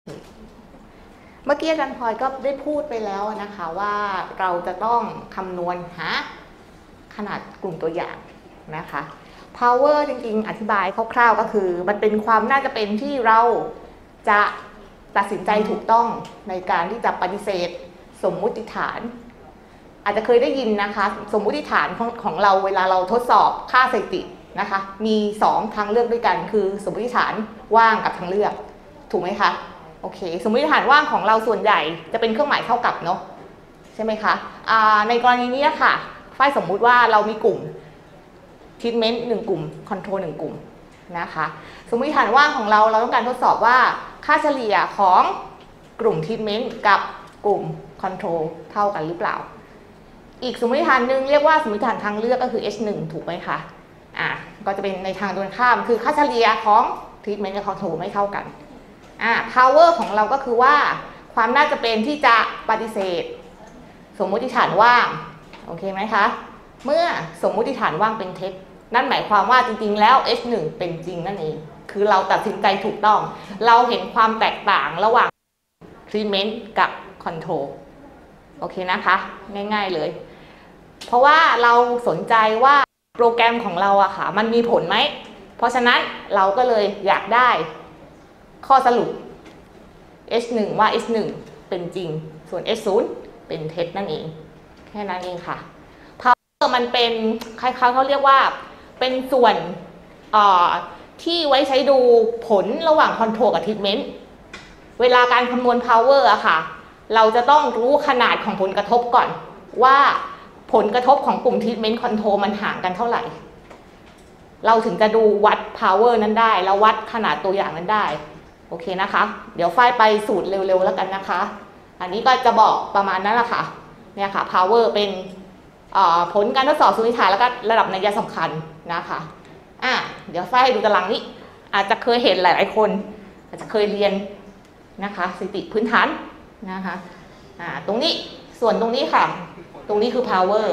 เมื่อกี้อาจารย์พลอยก็ได้พูดไปแล้วนะคะว่าเราจะต้องคำนวณหาขนาดกลุ่มตัวอย่างนะคะ power จริงๆอธิบายคร่าวๆก็คือมันเป็นความน่าจะเป็นที่เราจะตัดสินใจถูกต้องในการที่จะปฏิเสธสมมุติฐาน อาจจะเคยได้ยินนะคะสมมุติฐานของเราเวลาเราทดสอบค่าสถิตินะคะมี2ทางเลือกด้วยกันคือสมมุติฐานว่างกับทางเลือกถูกไหมคะโอเคสมมุติฐานว่างของเราส่วนใหญ่จะเป็นเครื่องหมายเท่ากับเนาะใช่ไหมคะในกรณีนี้ค่ะฝ้ายสมมุติว่าเรามีกลุ่ม treatment 1 กลุ่ม control 1 กลุ่มนะคะสมมุติฐานว่างของเราต้องการทดสอบว่าค่าเฉลี่ยของกลุ่ม treatment กับกลุ่ม control เท่ากันหรือเปล่าอีกสมมติฐานหนึ่งเรียกว่าสมมติฐานทางเลือกก็คือ H1 ถูกไหมคะก็จะเป็นในทางตรงข้ามคือค่าเฉลี่ยของ treatment กับ control ไม่เท่ากันpower ของเราก็คือว่าความน่าจะเป็นที่จะปฏิเสธสมมุติฐานว่างโอเคไหมคะเมื่อสมมุติฐานว่างเป็นเท็จนั่นหมายความว่าจริงๆแล้ว H1 เป็นจริงนั่นเองคือเราตัดสินใจถูกต้องเราเห็นความแตกต่างระหว่าง treatment กับ control โอเคนะคะง่ายๆเลยเพราะว่าเราสนใจว่าโปรแกรมของเราอะค่ะมันมีผลไหมเพราะฉะนั้นเราก็เลยอยากได้ข้อสรุป H1 ว่า H1 เป็นจริงส่วน H0 เป็นเท็จนั่นเองแค่นั้นเองค่ะ power มันเป็นคล้ายๆเขาเรียกว่าเป็นส่วนที่ไว้ใช้ดูผลระหว่าง control กับ treatment เวลาการคำนวณ power อะค่ะเราจะต้องรู้ขนาดของผลกระทบก่อนว่าผลกระทบของกลุ่ม treatment control มันห่างกันเท่าไหร่เราถึงจะดูวัด power นั้นได้แล้ววัดขนาดตัวอย่างนั้นได้โอเคนะคะเดี๋ยวฝ้ายไปสูตรเร็วๆแล้วกันนะคะอันนี้ก็จะบอกประมาณนั้นแหละค่ะเนี่ยค่ะ power เป็นผลการทดสอบสมมติฐานแล้วก็ระดับนัยสำคัญนะคะเดี๋ยวฝ้ายให้ดูตารางนี้อาจจะเคยเห็นหลายๆคนอาจจะเคยเรียนนะคะสถิติพื้นฐานนะคะตรงนี้ส่วนตรงนี้ค่ะตรงนี้คือ power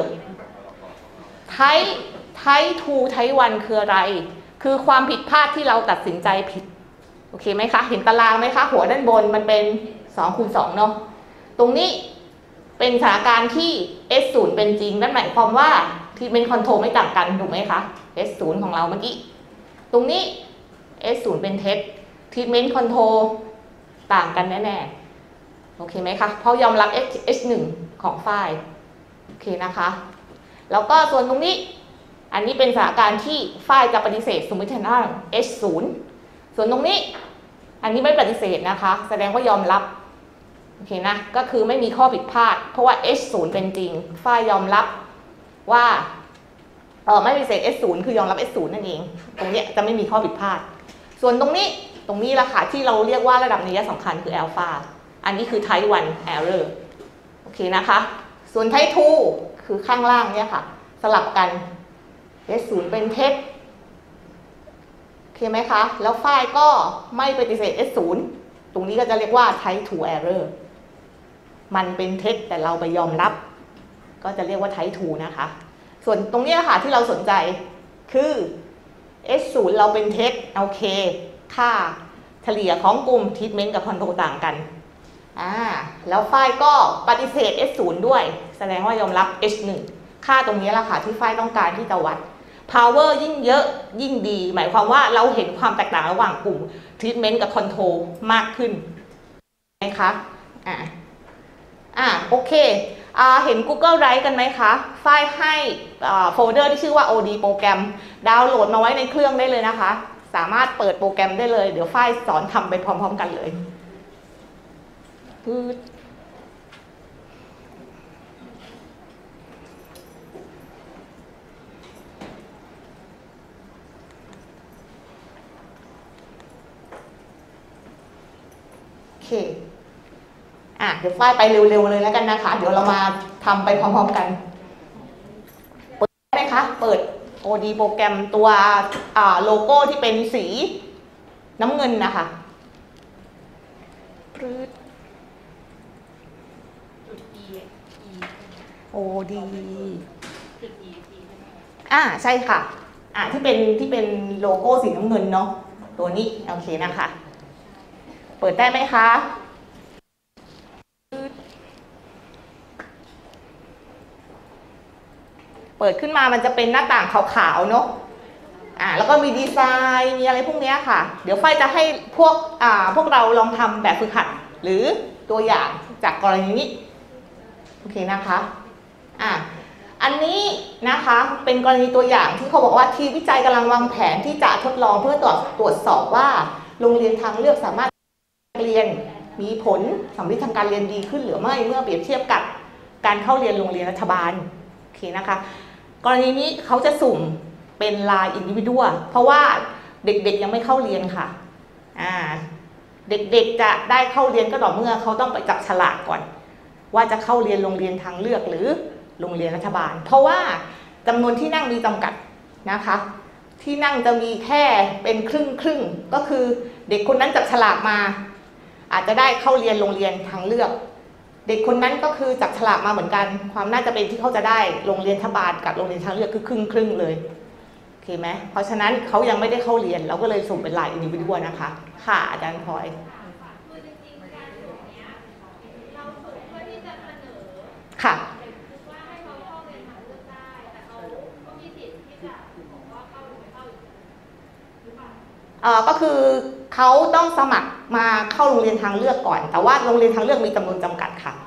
type 2 type 1 คืออะไรคือความผิดพลาดที่เราตัดสินใจผิดโอเคไหมคะเห็นตารางไหมคะหัวด้านบนมันเป็น2 คูณ 2เนาะตรงนี้เป็นสถานการณ์ที่ S0 เป็นจริงนั่นหมายความว่าที่เป็นคอนโทรลไม่ต่างกันถูกไหมคะ S0 ของเราเมื่อกี้ตรงนี้ S0 เป็นเท็จ treatment control ต่างกันแน่ๆโอเคไหมคะเพราะยอมรับ H1 ของไฟล์โอเคนะคะแล้วก็ส่วนตรงนี้อันนี้เป็นสถานการณ์ที่ไฟล์จะปฏิเสธสมมติฐาน H0 ส่วนตรงนี้อันนี้ไม่ปฏิเสธนะคะแสดงว่ายอมรับโอเคนะก็คือไม่มีข้อผิดพลาดเพราะว่า H0 เป็นจริงไฟล์ยอมรับว่าไม่ปฏิเสธ S0 คือยอมรับ S0 นั่นเองตรงนี้จะไม่มีข้อผิดพลาดส่วนตรงนี้ละค่ะที่เราเรียกว่าระดับนัยสำคัญคือ alpha อันนี้คือ type 1 error โอเคนะคะส่วน type 2 คือข้างล่างเนี่ยค่ะสลับกัน S0 เป็นเท็จโอเคไหมคะแล้วไฟล์ก็ไม่ปฏิเสธ S0 ตรงนี้ก็จะเรียกว่า type 2 error มันเป็นเท็จแต่เราไปยอมรับก็จะเรียกว่า type 2 นะคะส่วนตรงนี้ค่ะที่เราสนใจคือ S0 เราเป็นเท็จโอเคค่าเฉลี่ยของกลุ่ม treatment กับ control ต่างกันแล้วไฟล์ก็ปฏิเสธ S0 ด้วยแสดงว่ายอมรับ H1 ค่าตรงนี้แหละค่ะที่ไฟล์ต้องการที่จะวัด power ยิ่งเยอะยิ่งดีหมายความว่าเราเห็นความแตกต่างระหว่างกลุ่ม treatment กับ control มากขึ้นไหมคะโอเคเห็น Google Drive กันไหมคะไฟล์ให้โฟลเดอร์ที่ชื่อว่า OD โปรแกรมดาวน์โหลดมาไว้ในเครื่องได้เลยนะคะสามารถเปิดโปรแกรมได้เลยเดี๋ยวไฟล์สอนทำไปพร้อมๆกันเลยโอเคเดี๋ยวไฟล์ไปเร็วๆเลยแล้วกันนะคะเดี๋ยวเรามาทำไปพร้อมๆกันเปิดได้ไหมคะเปิด OD โปรแกรมตัวโลโก้ที่เป็นสีน้ำเงินนะคะOD ใช่ค่ะที่เป็นโลโก้สีน้ำเงินเนาะตัวนี้โอเคนะคะเปิดได้ไหมคะเปิดขึ้นมามันจะเป็นหน้าต่างขาวๆเนาะแล้วก็มีดีไซน์มีอะไรพวกนี้ค่ะ เดี๋ยวไฟจะให้พวกเราลองทำแบบฝึกหัดหรือตัวอย่างจากกรณีนี้โอเคนะคะอันนี้นะคะเป็นกรณีตัวอย่างที่เขาบอกว่าทีมวิจัยกำลังวางแผนที่จะทดลองเพื่อตรวจสอบว่าโรงเรียนทางเลือกสามารถเรียนมีผลสำลิดทางการเรียนดีขึ้นหรือไม่เมื่อเปรียบเทียบกับการเข้าเรียนโรงเรียนรัฐบาลโอเคนะคะกรณีนี้เขาจะสุ่มเป็นรายอินดิวิวดเพราะว่าเด็กๆยังไม่เข้าเรียนค่ะเด็กๆจะได้เข้าเรียนก็ต่อเมื่อเขาต้องไปจับฉลากก่อนว่าจะเข้าเรียนโรงเรียนทางเลือกหรือโรงเรียนรัฐบาลเพราะว่าจำนวนที่นั่งมีจำกัดนะคะที่นั่งจะมีแค่เป็นครึ่งก็คือเด็กคนนั้นจับฉลากมาอาจจะได้เข้าเรียนโรงเรียนทางเลือกเด็กคนนั้นก็คือจับฉลากมาเหมือนกันความน่าจะเป็นที่เขาจะได้โรงเรียนรัฐบาลกับโรงเรียนทางเลือกคือครึ่งเลยโอเคไหมเพราะฉะนั้นเขายังไม่ได้เข้าเรียนเราก็เลยส่งเป็นรายอินดิวิวนะคะค่ะอาจารย์พลอยค่ะก็คือเขาต้องสมัครมาเข้าโรงเรียนทางเลือกก่อนแต่ว่าโรงเรียนทางเลือกมีจำนวนจำกัดค่ะ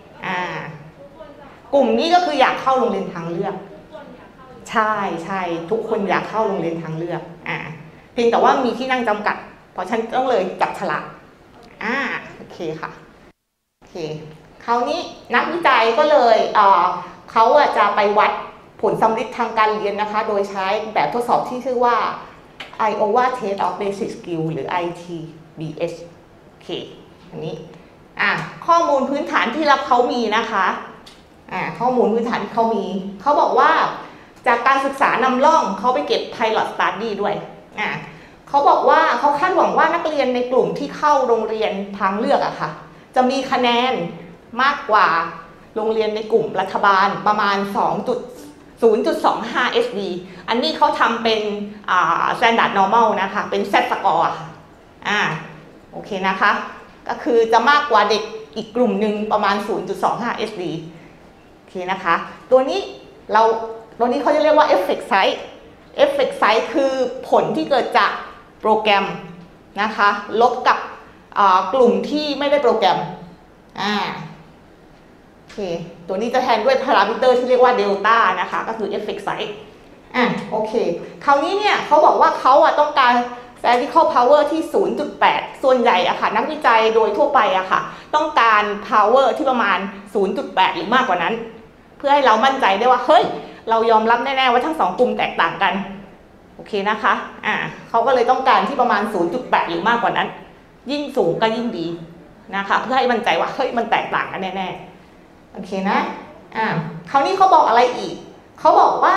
กลุ่มนี้ก็คืออยากเข้าโรงเรียนทางเลือกใช่ทุกคนอยากเข้าโรงเรียนทางเลือกเพียงแต่ว่ามีที่นั่งจำกัดเพราะฉันต้องเลยจับฉลากโอเคค่ะโอเคคราวนี้นักวิจัยก็เลยเขาจะไปวัดผลสำลิดทางการเรียนนะคะโดยใช้แบบทดสอบที่ชื่อว่าIowa Test of Basic Skill หรือ ITBS โอเคอันนี้ข้อมูลพื้นฐานที่เขามีนะคะข้อมูลพื้นฐานที่เขามีเขาบอกว่าจากการศึกษานำร่องเขาไปเก็บ Pilot Study ด้วยเขาบอกว่าเขาคาดหวังว่านักเรียนในกลุ่มที่เข้าโรงเรียนทางเลือกค่ะจะมีคะแนนมากกว่าโรงเรียนในกลุ่มรัฐบาลประมาณ 0.25 SD อันนี้เขาทำเป็นstandard normal นะคะเป็น Z score โอเคนะคะก็คือจะมากกว่าเด็กอีกกลุ่มหนึ่งประมาณ 0.25 SD โอเคนะคะตัวนี้เขาจะเรียกว่า effect size effect size คือผลที่เกิดจากโปรแกรมนะคะลบกับกลุ่มที่ไม่ได้โปรแกรมโอเคตัวนี้จะแทนด้วยพารามิเตอร์ที่เรียกว่าเดลต้านะคะก็คือ effect size โอเคคราวนี้เนี่ยเขาบอกว่าเขาต้องการ statistical power ที่ 0.8 ส่วนใหญ่ค่ะนักวิจัยโดยทั่วไปค่ะต้องการ power ที่ประมาณ 0.8 หรือมากกว่านั้นเพื่อให้เรามั่นใจได้ว่าเฮ้ยเรายอมรับแน่ๆว่าทั้ง2กลุ่มแตกต่างกันโอเคนะคะเขาก็เลยต้องการที่ประมาณ 0.8 หรือมากกว่านั้นยิ่งสูงก็ยิ่งดีนะคะเพื่อให้มั่นใจว่าเฮ้ยมันแตกต่างกันแน่ๆโอเคนะคราวนี้เขาบอกอะไรอีกเขาบอกว่า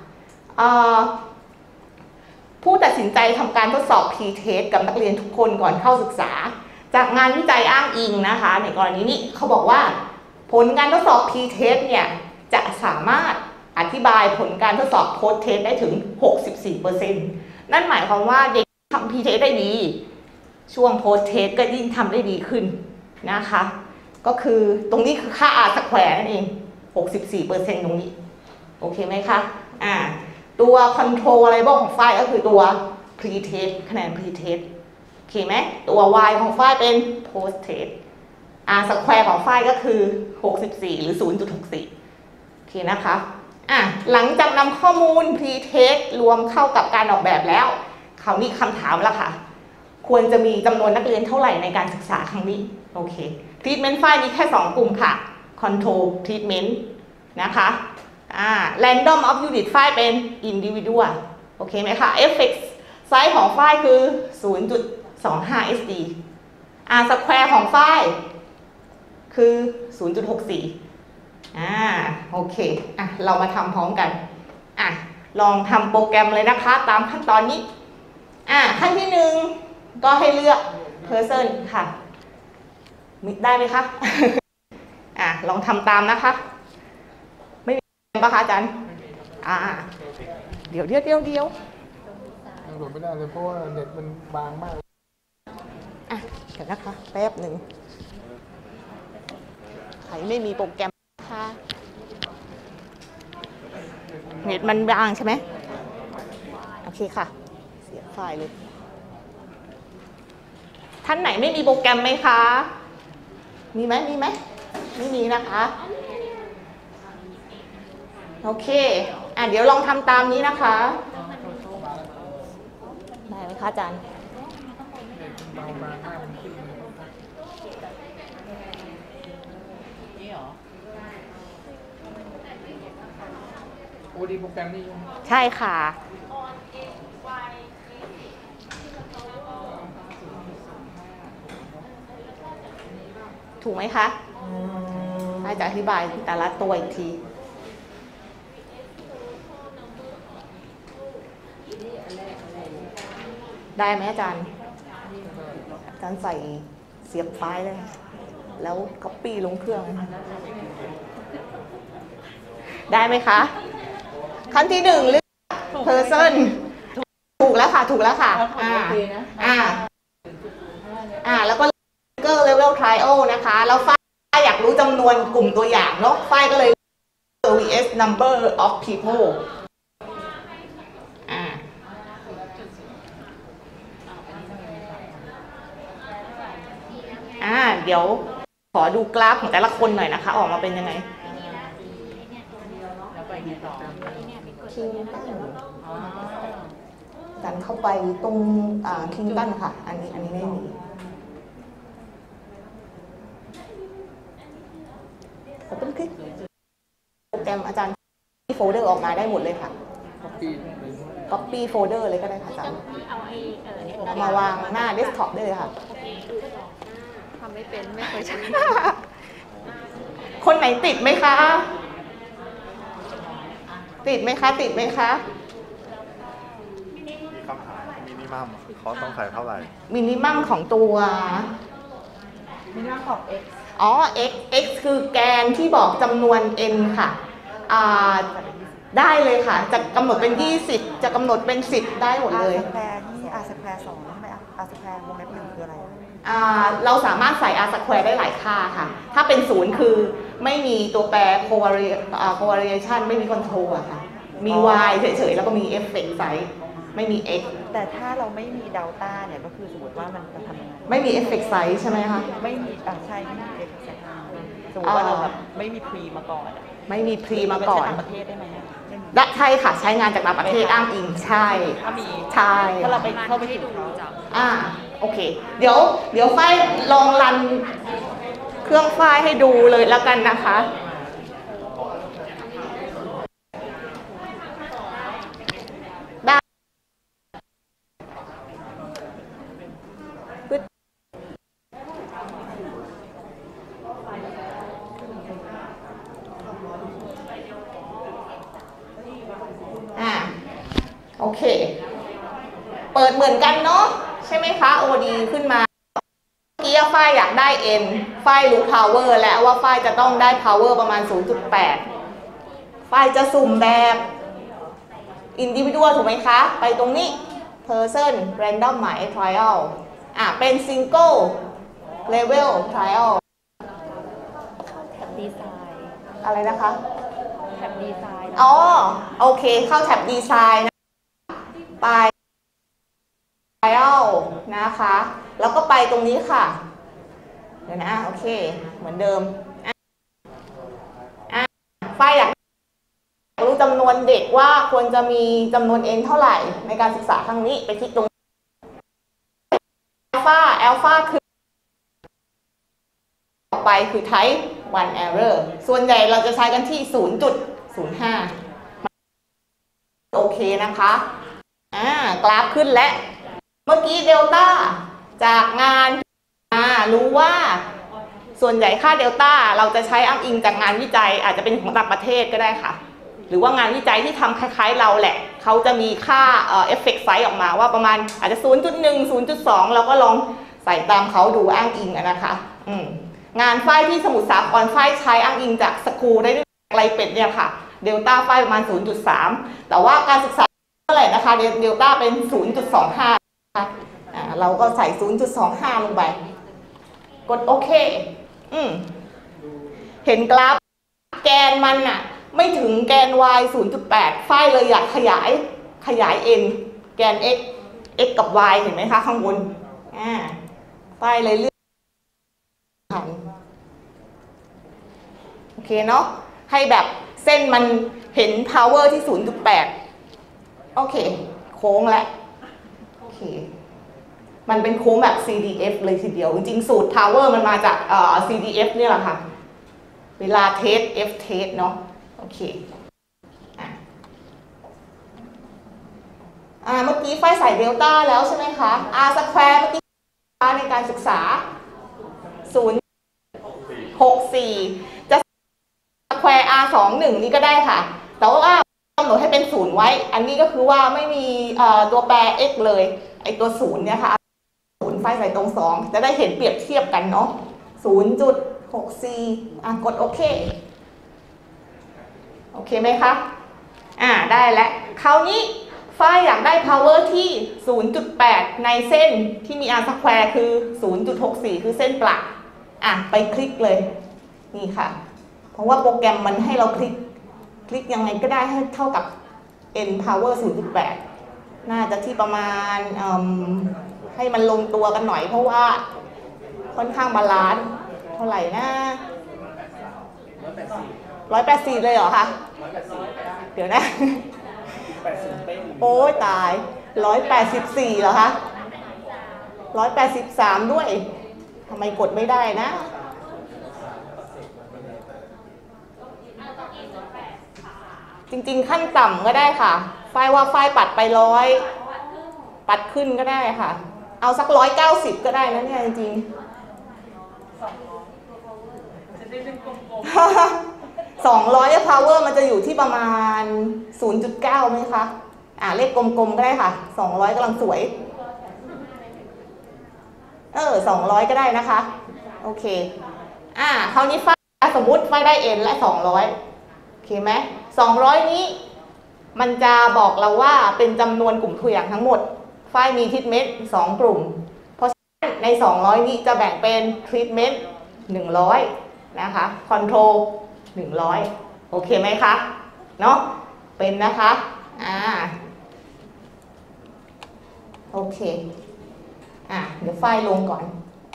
ผู้ตัดสินใจทำการทดสอบ P-test กับนักเรียนทุกคนก่อนเข้าศึกษาจากงานวิจัยอ้างอิงนะคะในกรณีนี้เขาบอกว่าผลการทดสอบ P-test เนี่ยจะสามารถอธิบายผลการทดสอบ Post-test ได้ถึง 64% นั่นหมายความว่าเด็กทำ P-test ได้ดีช่วง Post-test ก็ยิ่งทำได้ดีขึ้นนะคะก็คือตรงนี้คือค่า R square นั่นเอง 64% ตรงนี้โอเคไหมคะตัว control variable ของฝ้ายก็คือตัว pre-test คะแนน pre-test โอเคไหมตัว y ของฝ้ายเป็น post-test R square ของฝ้ายก็คือ64หรือ 0.64 โอเคนะคะหลังจากนำข้อมูล pre-test รวมเข้ากับการออกแบบแล้วคราวนี้คำถามละค่ะควรจะมีจำนวนนักเรียนเท่าไหร่ในการศึกษาครั้งนี้โอเค treatment ฝ้ายมีแค่2กลุ่มค่ะ control treatment นะคะ random of unit ฝ้ายเป็น individual โอเคไหมคะ effect size ของฝ้ายคือ 0.25 SD R square ของฝ้ายคือ 0.64 โอเคเรามาทำพร้อมกันลองทำโปรแกรมเลยนะคะตามขั้นตอนนี้ขั้นที่1ก็ให้เลือก person ค่ะได้ไหมคะลองทำตามนะคะไม่มีปะคะอาจารย์เดี๋ยวโหลดไม่ได้เลยเพราะว่าเน็ตมันบางมากเดี๋ยวนะคะแป๊บหนึ่งใครไม่มีโปรแกรมค่ะเน็ตมันบางใช่ไหมโอเคค่ะเสียบไฟล์เลยท่านไหนไม่มีโปรแกรมไหมคะมีไหมไม่มีนะคะโอเคเดี๋ยวลองทำตามนี้นะคะได้ไหมคะอาจารย์โอดีโปรแกรมนี่ใช่ค่ะถูกไหมคะอาจจะอธิบายแต่ละตัวอีกทีได้ไหมอาจารย์ใส่เสียบไฟล์เลยแล้วก๊อปปี้ลงเครื่องได้ไหมคะขั้นที่หนึ่งเลือก person ถูกแล้วค่ะแล้วก็ level trial นะคะแล้วฝ้ายอยากรู้จำนวนกลุ่มตัวอย่างเนาะฝ้ายก็เลย vs number of people เดี๋ยวขอดูกราฟของแต่ละคนหน่อยนะคะออกมาเป็นยังไงคิงตันดันเข้าไปตรงคิงตันค่ะอันนี้ไม่มีผมเป็นคลิปโปรแกรมอาจารย์ที่โฟลเดอร์ออกมาได้หมดเลยค่ะ copy โฟลเดอร์เลยก็ได้ค่ะอาจารย์เอามาวางหน้าเดสก์ท็อปได้เลยค่ะทำไม่เป็นไม่เคยใช้คนไหนติดไหมคะติดไหมคะมีคำถามมินิมัมเขาต้องใส่เท่าไหร่มินิมัมของตัวมินิมัมของ x x คือแกนที่บอกจำนวน n ค่ะได้เลยค่ะจะกำหนดเป็น20จะกำหนดเป็น10ได้หมดเลย r square ที่ r square 2ทำไม r square วงเล็บ1คืออะไรเราสามารถใส่ r square ได้หลายค่าค่ะถ้าเป็น0คือไม่มีตัวแปร covariation ไม่มี control อะค่ะมี y เฉยๆแล้วก็มี effect size ไม่มี x แต่ถ้าเราไม่มีเดลต้าเนี่ยก็คือสมมติว่ามันจะทำยังไงไม่มี effect size ใช่ไหมคะไม่มีใช่ไม่มี effect size สมมติว่าเราแบบไม่มี pre มาก่อนไม่มี pre มาก่อนต่างประเทศได้ไหมใช่ค่ะใช้งานจากต่างประเทศอ้างอิงใช่ถ้ามีใช่ถ้าเราไปเข้าไปดูโอเคเดี๋ยวฝ้ายลองรันเครื่องฝ้ายให้ดูเลยแล้วกันนะคะได้โอเคเปิดเหมือนกันเนาะใช่ไหมคะ OD ขึ้นมาเมื่อกี้ฝ้ายอยากได้ n ฝ้ายรู้ power แล้วว่าฝ้ายจะต้องได้ power ประมาณ 0.8 ฝ้ายจะสุ่มแบบ individual ถูกไหมคะไปตรงนี้ person random หมาย trial เป็น single level trial แท็บดีไซน์อะไรนะคะแท็บดีไซน์โอเคเข้าแท็บดีไซน์นะไปtrial นะคะแล้วก็ไปตรงนี้ค่ะเดี๋ยวนะโอเคเหมือนเดิมฝ้ายอยากรู้จำนวนเด็กว่าควรจะมีจำนวน n เท่าไหร่ในการศึกษาครั้งนี้ไปคลิกตรงอัลฟาคือต่อไปคือ type 1 error ส่วนใหญ่เราจะใช้กันที่ 0.05 โอเคนะคะกราฟขึ้นและเมื่อกี้เดลต้าจากงานรู้ว่าส่วนใหญ่ค่าเดลต้าเราจะใช้อ้างอิงจากงานวิจัยอาจจะเป็นของต่างประเทศก็ได้ค่ะหรือว่างานวิจัยที่ทำคล้ายๆเราแหละเขาจะมีค่าeffect size ออกมาว่าประมาณอาจจะ 0.1 0.2 เราก็ลองใส่ตามเขาดูอ้างอิงนะคะงานฝ้ายที่สมุทรสาครฝ้ายใช้อ้างอิงจากสกูได้ไรเป็ดเนี่ยค่ะเดลต้าฝ้ายประมาณ 0.3 แต่ว่าการศึกษาเท่าไหร่นะคะเดลต้าเป็น 0.25 เราก็ใส่ 0.25 ลงไปกดโอเคเห็นกราฟแกนมันอะไม่ถึงแกน y 0.8 ฝ้ายเลยอยากขยาย n แกน x กับ y เห็นไหมคะข้างบนฝ้ายเลยเลือกโอเคเนาะให้แบบเส้นมันเห็น power ที่ 0.8 โอเคโค้งแล้วโอเคมันเป็นโค้งแบบ CDF เลยทีเดียวจริงๆสูตร power มันมาจากCDF เนี่ยแหละค่ะเวลาเทส F เทสเนาะโอเคเมื่อกี้ไฟใส่เดลต้าแล้วใช่ไหมคะ R สแควร์เมื่อกี้ในการศึกษา0.64จะสแควร์ R 21นี่ก็ได้ค่ะแต่ว่ากำหนดให้เป็น0ไว้อันนี้ก็คือว่าไม่มีตัวแปร x เลยไอตัว0เนี่ยค่ะ0ไฟใส่ตรง2จะได้เห็นเปรียบเทียบกันเนาะ0.64กดโอเคโอเคไหมคะได้แล้วคราวนี้ฝ้ายอยากได้ power ที่ 0.8 ในเส้นที่มี r square คือ 0.64 คือเส้นประไปคลิกเลยนี่ค่ะเพราะว่าโปรแกรมมันให้เราคลิกยังไงก็ได้ให้เท่ากับ n power 0.8 น่าจะที่ประมาณให้มันลงตัวกันหน่อยเพราะว่าค่อนข้างบาลานซ์เท่าไหร่นะ184เลยเหรอคะเดี๋ยวนะโอ้ยตาย184เหรอคะ183ด้วยทำไมกดไม่ได้นะจริงๆขั้นต่ำก็ได้ค่ะไฟว่าไฟปัดไป100ปัดขึ้นก็ได้ค่ะเอาสัก190ก็ได้นะเนี่ยจริงๆ200 power มันจะอยู่ที่ประมาณ 0.9 ไหมคะเลขกลมๆก็ได้ค่ะ200กำลังสวย200ก็ได้นะคะโอเคคราวนี้ไฟสมมุติไฟได้ n และ200โอเคไหม200นี้มันจะบอกเราว่าเป็นจำนวนกลุ่มตัวอย่างทั้งหมดไฟมีทรีทเมนต์2กลุ่มเพราะฉะนั้นใน200นี้จะแบ่งเป็นทรีทเมนต์100นะคะคอนโทรล100โอเคไหมคะเนาะเป็นนะคะโอเคเดี๋ยวไฟล์ลงก่อน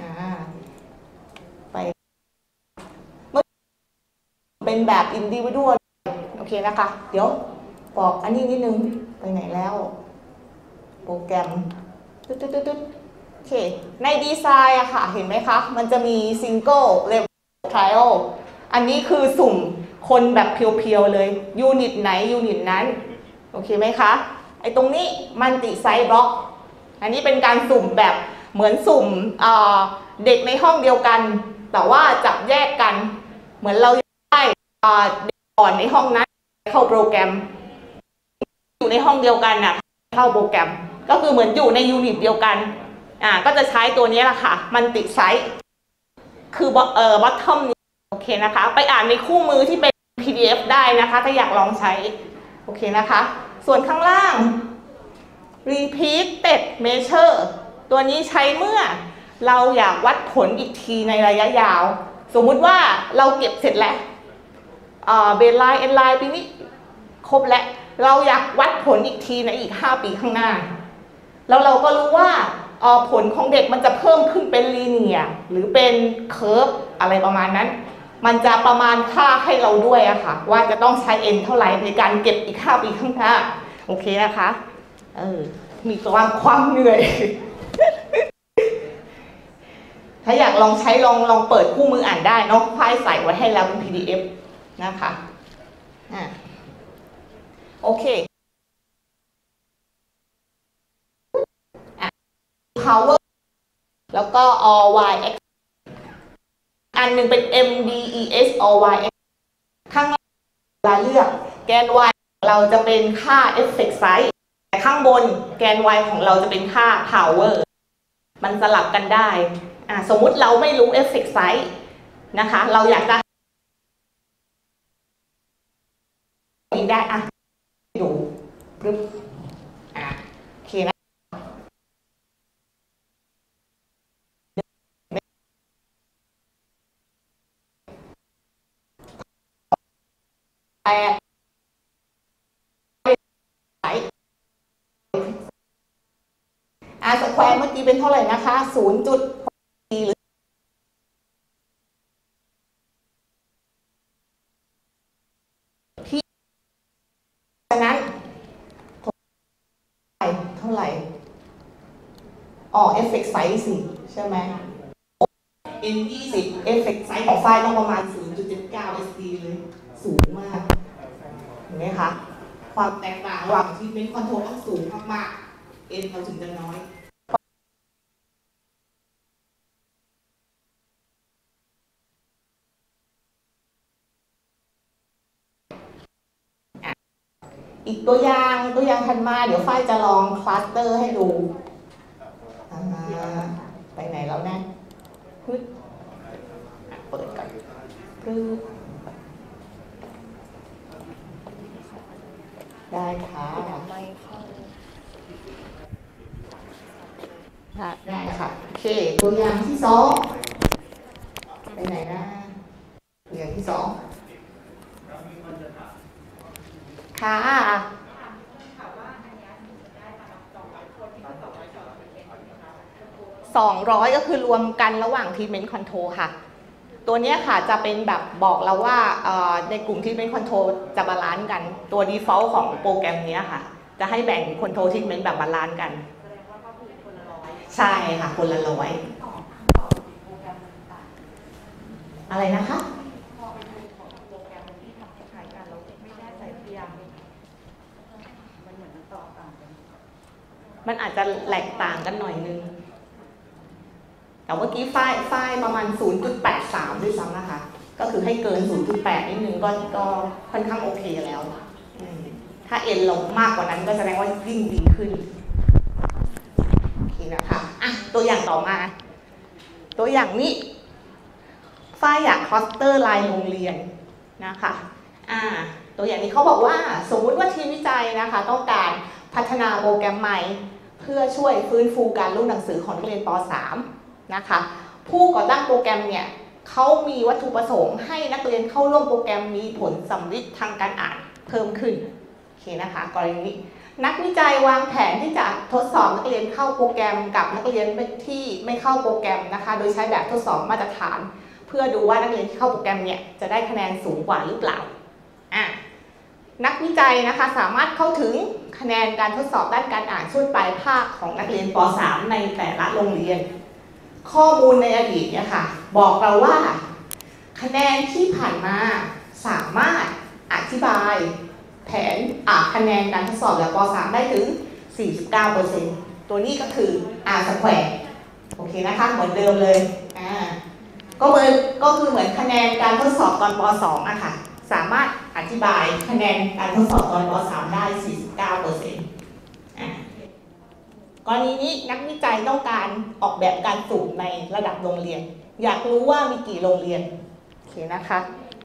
ไปเมื่อเป็นแบบ individual โอเคนะคะเดี๋ยวบอกอันนี้นิดนึงไปไหนแล้วโปรแกรมตึ๊ดโอเคในดีไซน์ค่ะเห็นไหมคะมันจะมี single level trial อันนี้คือสุ่มคนแบบเพียวๆเลยยูนิตไหนยูนิตนั้นโอเคไหมคะไอ้ตรงนี้มันติไซส์บล็อกอันนี้เป็นการสุ่มแบบเหมือนสุ่มเด็กในห้องเดียวกันแต่ว่าจับแยกกันเหมือนเราได้เด็กก่อนในห้องนั้นเข้าโปรแกรมอยู่ในห้องเดียวกันเข้าโปรแกรมก็คือเหมือนอยู่ในยูนิตเดียวกันก็จะใช้ตัวนี้แหละค่ะมันติไซส์คือบอททอมโอเคนะคะไปอ่านในคู่มือที่เป็น PDF ได้นะคะถ้าอยากลองใช้โอเคนะคะส่วนข้างล่าง repeated measure ตัวนี้ใช้เมื่อเราอยากวัดผลอีกทีในระยะยาวสมมุติว่าเราเก็บเสร็จแล้วเบสไลน์เอ็นไลน์ปีนี้ครบแล้วเราอยากวัดผลอีกทีในอีก5ปีข้างหน้าแล้วเราก็รู้ว่าผลของเด็กมันจะเพิ่มขึ้นเป็นลีเนียร์หรือเป็นเคอร์ฟอะไรประมาณนั้นมันจะประมาณค่าให้เราด้วยค่ะว่าจะต้องใช้ n เท่าไหร่ในการเก็บอีก5ปีข้างหน้าโอเคนะคะมีความเหนื่อย ถ้าอยากลองใช้ลองเปิดคู่มืออ่านได้เนาะไฟล์ใส่ไว้ให้แล้วเป็น PDF นะคะโอเค power แล้วก็ all y x อันหนึ่งเป็น mdes all y x ข้างล่างเวลาเลือกแกน y ของเราจะเป็นค่า effect size แต่ข้างบนแกน y ของเราจะเป็นค่า power มันสลับกันได้สมมุติเราไม่รู้ effect size นะคะเราอยากจะนี้ได้ดูปึ๊บโอเคนะ R square เมื่อกี้เป็นเท่าไหร่นะคะ 0.4 หรือที่ฉะนั้นเท่าไหร่effect size สิใช่ไหม n 20 effect size ของไฟล์ต้องประมาณ 0.79 SD เลย สูงมาก เห็นไหมคะ ความแตกต่างระหว่างที่เป็นคอนโทรลต้องสูงมากๆ n เราถึงจะน้อย อีกตัวอย่างถัดมาเดี๋ยวฝ้ายจะลองคลัสเตอร์ให้ดูไปไหนแล้วนะเปิดกันได้ค่ะได้ค่ะโอเคตัวอย่างที่สองไปไหนนะตัวอย่างที่สองค่ะ200ก็คือรวมกันระหว่าง Treatment Control ค่ะตัวนี้ค่ะจะเป็นแบบบอกเราว่าในกลุ่ม Treatment Control จะบาลานซ์กันตัว Default ของโปรแกรมนี้ค่ะจะให้แบ่ง Control Treatment แบบบาลานซ์กันใช่ค่ะคนละ100อะไรนะคะมันอาจจะแหลกต่างกันหน่อยนึงแต่เมื่อกี้ฝ้ายประมาณ 0.83 ด้วยซ้ำนะคะก็คือให้เกิน 0.8 นิดนึงก็ค่อนข้างโอเคแล้วถ้า n ลงมากกว่านั้นก็แสดงว่ายิ่งดีขึ้นโอเคนะคะอ่ะตัวอย่างต่อมาตัวอย่างนี้ฝ้ายอยากคลัสเตอร์ไลน์โรงเรียนนะคะตัวอย่างนี้เขาบอกว่าสมมุติว่าทีมวิจัยนะคะต้องการพัฒนาโปรแกรมใหม่เพื่อช่วยฟื้นฟูการรู้หนังสือของนักเรียนป .3 นะคะผู้ก่อตั้งโปรแกรมเนี่ยเขามีวัตถุประสงค์ให้นักเรียนเข้าร่วมโปรแกรมมีผลสำลิดทางการอ่านเพิ่มขึ้นโอเคนะคะกรณีนี้นักวิจัยวางแผนที่จะทดสอบนักเรียนเข้าโปรแกรมกับนักเรียนที่ไม่เข้าโปรแกรมนะคะโดยใช้แบบทดสอบมาตรฐานเพื่อดูว่านักเรียนที่เข้าโปรแกรมเนี่ยจะได้คะแนนสูงกว่าหรือเปล่านักวิจัยนะคะสามารถเข้าถึงคะแนนการทดสอบด้านการอ่านช่วงปลายภาคของนักเรียนป .3 ในแต่ละโรงเรียนข้อมูลในอดีตเนี่ยค่ะบอกเราว่าคะแนนที่ผ่านมาสามารถอธิบายแผนคะแนนการทดสอบแล้วป .3 ได้ถึง 49% ตัวนี้ก็คือ R square โอเคนะคะเหมือนเดิมเลยก็คือเหมือนคะแนนการทดสอบตอนป .2 อะค่ะสามารถอธิบายคะแนนการทดสอบตอนป .3 ได้ 49% กรณีนี้นักวิจัยต้องการออกแบบการสุ่มในระดับโรงเรียนอยากรู้ว่ามีกี่โรงเรียนโอเคนะคะ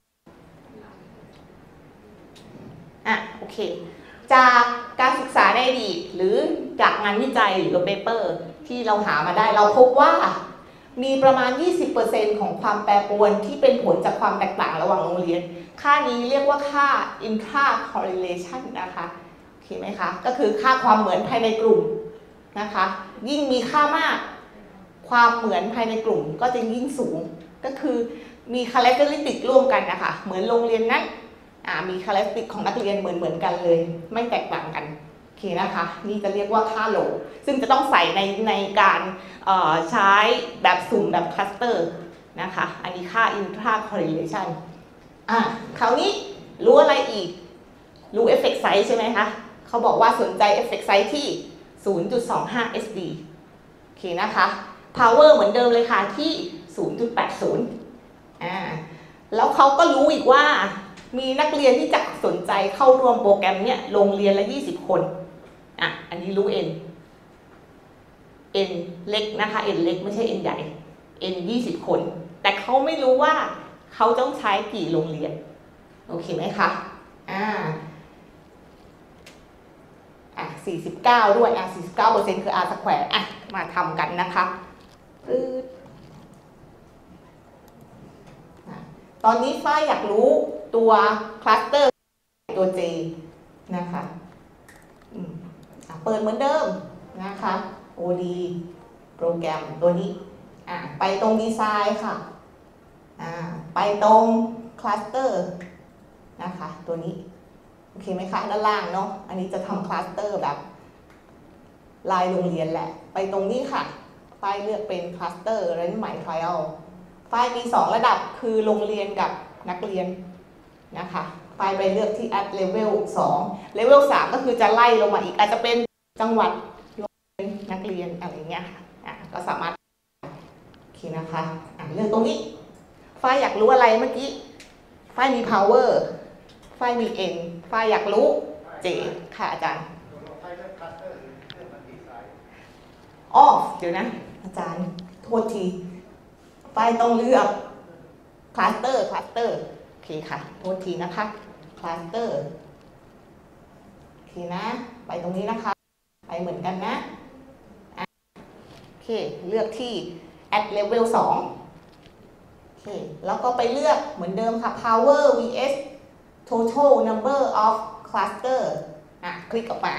โอเคจากการศึกษาในอดีตหรือจากงานวิจัยหรือเปเปอร์ที่เราหามาได้เราพบว่ามีประมาณ 20% ของความแปรปรวนที่เป็นผลจากความแตกต่างระหว่างโรงเรียนค่านี้เรียกว่าค่า intra correlation นะคะโอเคไหมคะก็คือค่าความเหมือนภายในกลุ่มนะคะยิ่งมีค่ามากความเหมือนภายในกลุ่มก็จะยิ่งสูงก็คือมี characteristic ร่วมกันนะคะเหมือนโรงเรียนนั้นมี characteristic ของนักเรียนเหมือนกันเลยไม่แตกต่างกันโอเคนะคะนี่จะเรียกว่าค่าโหลซึ่งจะต้องใส่ในการใช้แบบสุ่มแบบคลัสเตอร์นะคะอันนี้ค่า intra correlation คราวนี้รู้อะไรอีกรู้ effect size ใช่ไหมคะเขาบอกว่าสนใจ effect size ที่ 0.25 SD โอเคนะคะ power เหมือนเดิมเลยค่ะที่ 0.80 แล้วเขาก็รู้อีกว่ามีนักเรียนที่จะสนใจเข้าร่วมโปรแกรมเนี่ยโรงเรียนละ20 คนอันนี้รู้ n เล็กนะคะ n เล็กไม่ใช่ n ใหญ่ n 20 คนแต่เขาไม่รู้ว่าเขาต้องใช้กี่โรงเรียนโอเคไหมคะ49ด้วย49% คือ R square มาทำกันนะคะตอนนี้ฝ้ายอยากรู้ตัวคลัสเตอร์ J นะคะเปิดเหมือนเดิมนะคะ OD โปรแกรมตัวนี้ไปตรงดีไซน์ค่ะไปตรงคลัสเตอร์นะคะตัวนี้โอเคไหมคะด้านล่างเนาะอันนี้จะทำคลัสเตอร์แบบลายโรงเรียนแหละไปตรงนี้ค่ะไฟล์เลือกเป็นคลัสเตอร์เรนใหม่ trial ไฟล์มี2ระดับคือโรงเรียนกับนักเรียนนะคะไฟล์ไปเลือกที่ at level 2 level 3ก็คือจะไล่ลงมาอีกอาจจะเป็นจังหวัดโรงเรียนนักเรียนอะไรเงี้ยค่ะก็สามารถโอเคนะคะเลือกตรงนี้ไฟล์อยากรู้อะไรเมื่อกี้ไฟล์มี power ไฟล์มี n ไฟล์อยากรู้ j ค่ะอาจารย์เดี๋ยวนะอาจารย์โทษทีไฟล์ต้องเลือกคลัสเตอร์โอเคค่ะโทษทีนะคะคลัสเตอร์โอเคนะไปตรงนี้นะคะไปเหมือนกันนะโอเคเลือกที่ at level 2โอเคแล้วก็ไปเลือกเหมือนเดิมค่ะ power vs total number of cluster คลิกออกมา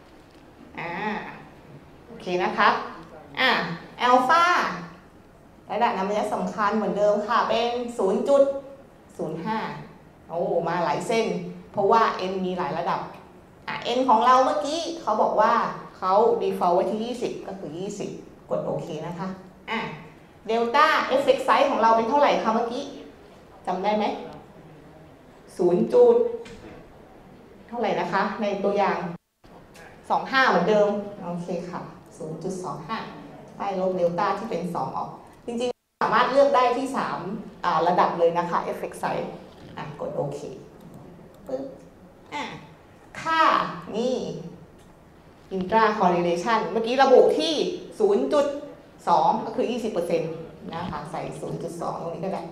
โอเคนะคะอัลฟาระดับนับสำคัญเหมือนเดิมค่ะเป็น 0.05 โอ้มาหลายเส้นเพราะว่า n มีหลายระดับn ของเราเมื่อกี้เขาบอกว่าเขา default ไว้ที่ 20 ก็คือ 20 กดโอเคนะคะdelta effect size ของเราเป็นเท่าไหร่คะเมื่อกี้จำได้ไหม 0. จุดเท่าไหร่นะคะในตัวอย่าง 25 เหมือนเดิมโอเคค่ะ 0.25 ไปลบเดลต้าที่เป็น 2 ออกจริงๆสามารถเลือกได้ที่ 3 ระดับเลยนะคะ effect size กดโอเคปึ๊บค่านี่ intra correlation เมื่อกี้ระบุที่ 0.2 ก็คือ 20% นะคะใส่ 0.2 ตรงนี้ก็ได้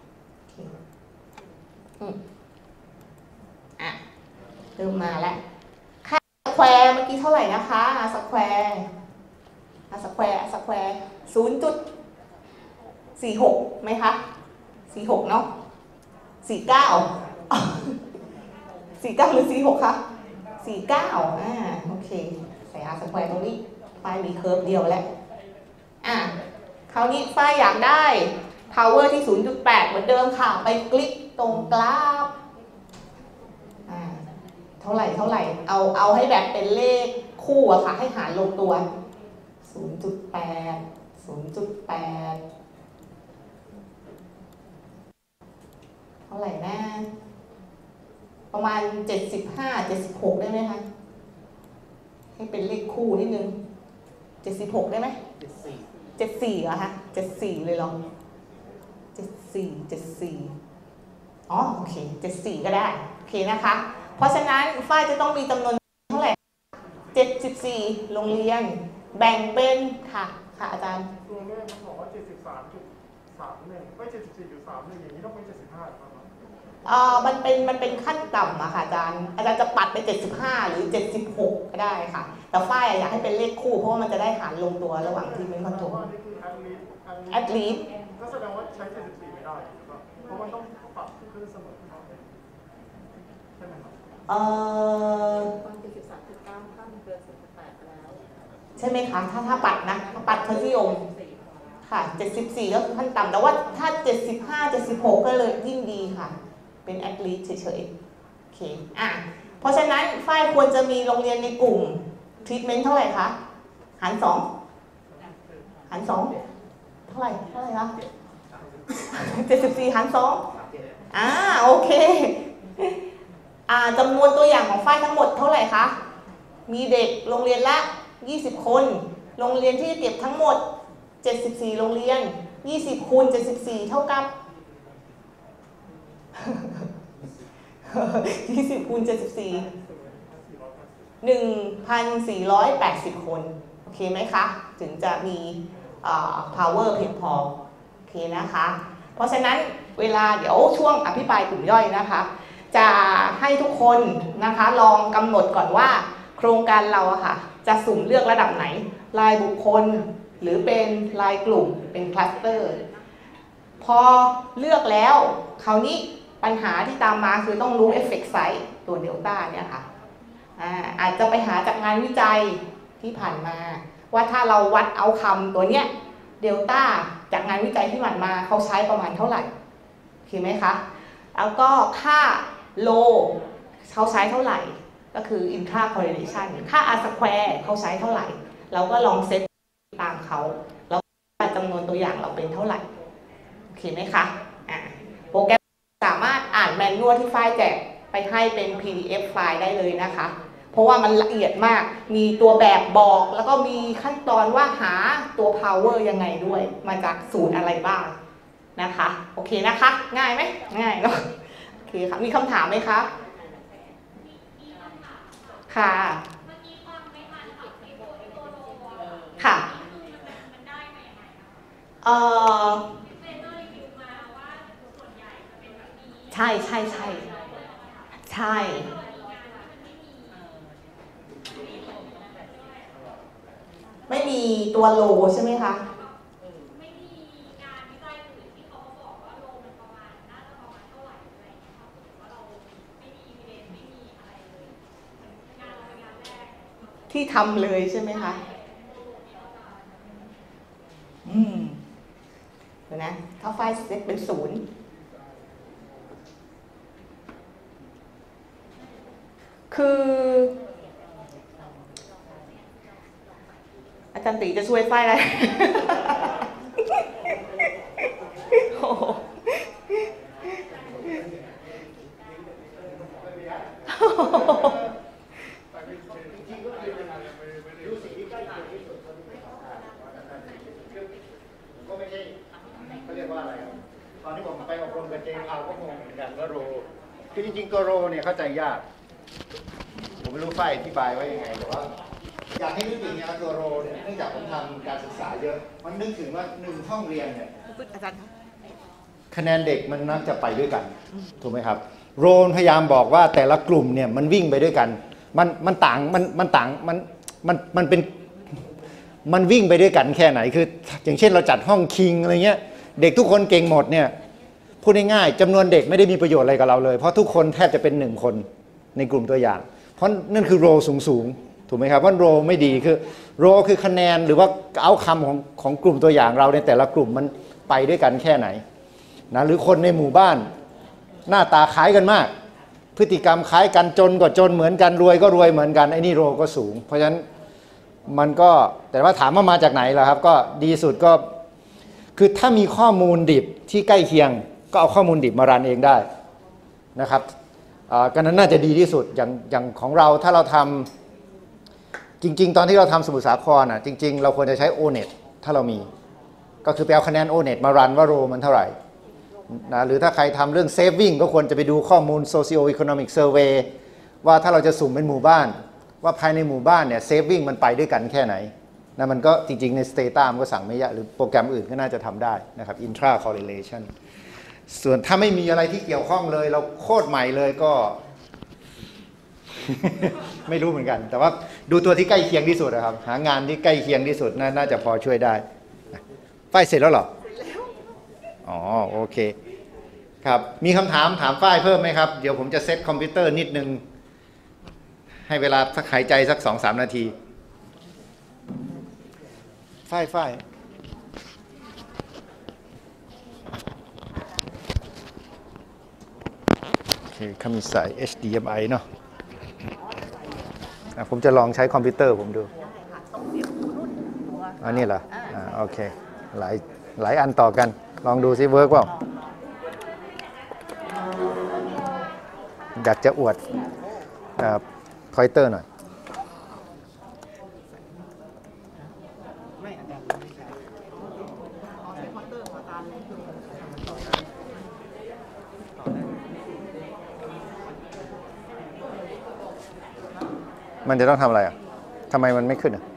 เริ่มมาแล้วค่าสแควร์เมื่อกี้เท่าไหร่นะคะสแควร์0.46 ไหมคะ 46 เนาะ 49 49 หรือ 46 คะ 49 โอเคใส่ r สแควร์ตรงนี้ไฟล์มีเคิร์ฟเดียวแล้วคราวนี้ไฟล์อยากได้ power ที่ 0.8 เหมือนเดิมค่ะไปคลิกตรงกราฟเท่าไหร่เอาให้แบบเป็นเลขคู่อะค่ะให้หารลงตัว 0.8 เท่าไหร่นะประมาณ 75-76 ได้ไหมคะให้เป็นเลขคู่นิดนึง 76 ได้ไหม74เหรอคะ74เลยเหรอ74โอเค74ก็ได้โอเคนะคะเพราะฉะนั้นฝ้ายจะต้องมีจำนวนเท่าไหร่74โรงเรียนแบ่งเป็นค่ะอาจารย์ตัวเลขมันบอกว่า 73.31 ไม่ 74.31 อย่างนี้ต้องเป็น 75ครับมันเป็นขั้นต่ำอะค่ะอาจารย์จะปัดไป75หรือ76ก็ได้ค่ะแต่ฝ้ายอยากให้เป็นเลขคู่เพราะว่ามันจะได้หารลงตัวระหว่างที่เป็นคอนโทรลat least ก็แสดงว่าใช้ 74 ไม่ได้เพราะมันต้องปรับขึ้นเสมอใช่ไหมครับ 73.9 ถ้ามันเกิน 78 ไปแล้วใช่ไหมคะถ้าปัดนะปัดทศนิยมค่ะ74ก็คือขั้นต่ำแต่ว่าถ้า75-76ก็เลยยิ่งดีค่ะเป็น at least เฉยๆโอเคเพราะฉะนั้นฝ้ายควรจะมีโรงเรียนในกลุ่ม treatment เท่าไหร่คะหาร 2เท่าไหร่คะ74หาร 2โอเคจำนวนตัวอย่างของฝ้ายทั้งหมดเท่าไหร่คะมีเด็กโรงเรียนละ20 คนโรงเรียนที่จะเก็บทั้งหมด74โรงเรียน20คูณ74เท่ากับ20คูณ74 1,480 คนโอเคไหมคะถึงจะมีpower เพียงพอโอเคนะคะเพราะฉะนั้นเวลาเดี๋ยวช่วงอภิปรายกลุ่มย่อยนะคะจะให้ทุกคนนะคะลองกำหนดก่อนว่าโครงการเราค่ะจะสุ่มเลือกระดับไหนรายบุคคลหรือเป็นรายกลุ่มเป็นคลัสเตอร์พอเลือกแล้วคราวนี้ปัญหาที่ตามมาคือต้องรู้ effect size ตัวเดลต้าเนี่ยค่ะอาจจะไปหาจากงานวิจัยที่ผ่านมาว่าถ้าเราวัดเอาคำตัวเนี้ยเดลต้าจากงานวิจัยที่ผ่านมาเขาใช้ประมาณเท่าไหร่โอเคไหมคะแล้วก็ค่า low เขาใช้เท่าไหร่ก็คือ intra correlation ค่า r square เขาใช้เท่าไหร่เราก็ลองเซตตามเขาแล้วจำนวนตัวอย่างเราเป็นเท่าไหร่โอเคไหมคะโปรแกรมสามารถอ่านแมนนวลที่ไฟล์แจกไปให้เป็น PDF ไฟล์ได้เลยนะคะเพราะว่ามันละเอียดมากมีตัวแบบบอกแล้วก็มีขั้นตอนว่าหาตัว power ยังไงด้วยมาจากสูตรอะไรบ้างนะคะโอเคนะคะง่ายไหมง่ายเนาะโอเคค่ะมีคำถามไหมคะค่ะค่ะใช่ใช่ใช่ใช่ไม่มีตัวโลใช่ไหมคะไม่มีงานวิจัยอื่นที่เขาบอกว่าโลมันประมาณน่าจะประมาณเท่าไหร่อะไรอย่างเงี้ยค่ะว่าเราไม่มีอีเวนต์ไม่มีอะไรเลยงานเราเป็นงานแรกที่ทำเลยใช่ไหมคะเดี๋ยวนะถ้าไฟล์เซตเป็น0คืออาจารย์ตีจะช่วยไฟอะไรก็ไม่ใช่เขาเรียกว่าอะไรครับตอนที่ผมไปอบรมกับเจมเอาก็งงเหมือนกันว่าโรคือจริงๆตัวโรเนี่ยเข้าใจยากผมไม่รู้ไฟอธิบายว่ายังไงแต่ว่าอยากให้นึกถึงตัวโรเนี่ยเนื่องจากผมทำการศึกษาเยอะมันนึกถึงว่า1ห้องเรียนเนี่ยอาจารย์คะแนนเด็กมันนักจะไปด้วยกันถูกไหมครับโรพยายามบอกว่าแต่ละกลุ่มเนี่ยมันวิ่งไปด้วยกันมันต่างมันเป็นมันวิ่งไปด้วยกันแค่ไหนคืออย่างเช่นเราจัดห้องคิงอะไรเงี้ยเด็กทุกคนเก่งหมดเนี่ยพูดง่ายๆจำนวนเด็กไม่ได้มีประโยชน์อะไรกับเราเลยเพราะทุกคนแทบจะเป็น1คนในกลุ่มตัวอย่างเพราะนั่นคือโรสูงถูกไหมครับว่าโรไม่ดีคือโรคือคะแนนหรือว่าเอาคำของกลุ่มตัวอย่างเราในแต่ละกลุ่มมันไปด้วยกันแค่ไหนนะหรือคนในหมู่บ้านหน้าตาคล้ายกันมากพฤติกรรมคล้ายกันจนก็จนเหมือนกันรวยก็รวยเหมือนกันไอ้นี่โรก็สูงเพราะฉะนั้นมันก็แต่ว่าถามว่ามาจากไหนล่ะครับก็ดีสุดก็คือถ้ามีข้อมูลดิบที่ใกล้เคียงก็เอาข้อมูลดิบมารันเองได้นะครับก็นั้นน่าจะดีที่สุดอย่างของเราถ้าเราทำจริงๆตอนที่เราทำสมุทรสาครจริงๆเราควรจะใช้ O-Net ถ้าเรามีก็คือไปเอาคะแนน O-Net มารันว่าโรมันเท่าไหร่นะหรือถ้าใครทำเรื่อง saving ก็ควรจะไปดูข้อมูล socio-economic survey ว่าถ้าเราจะสุ่มเป็นหมู่บ้านว่าภายในหมู่บ้านเนี่ย saving มันไปด้วยกันแค่ไหนนะมันก็จริงๆใน Stata มันก็สั่งไม่ยากหรือโปรแกรมอื่นก็น่าจะทำได้นะครับ intra correlation ส่วนถ้าไม่มีอะไรที่เกี่ยวข้องเลยเราโคตรใหม่เลยก็ ไม่รู้เหมือนกันแต่ว่าดูตัวที่ใกล้เคียงที่สุดนะครับหางานที่ใกล้เคียงที่สุดน่าจะพอช่วยได้ฝ้ายเสร็จแล้วเหรออ๋อโอเคครับมีคำถามฝ้ายเพิ่มไหมครับเดี๋ยวผมจะเซตคอมพิวเตอร์นิดนึงให้เวลาสักหายใจสัก 2-3 นาทีฝ้ายโอเคเขามีสาย HDMI เนาะผมจะลองใช้คอมพิวเตอร์ผมดูอันนี้เหรอโอเคหลายอันต่อกันลองดูซิเวิร์กเปล่าอยากจะอวดพอยเตอร์หน่อยมันจะต้องทำอะไรทำไมมันไม่ขึ้น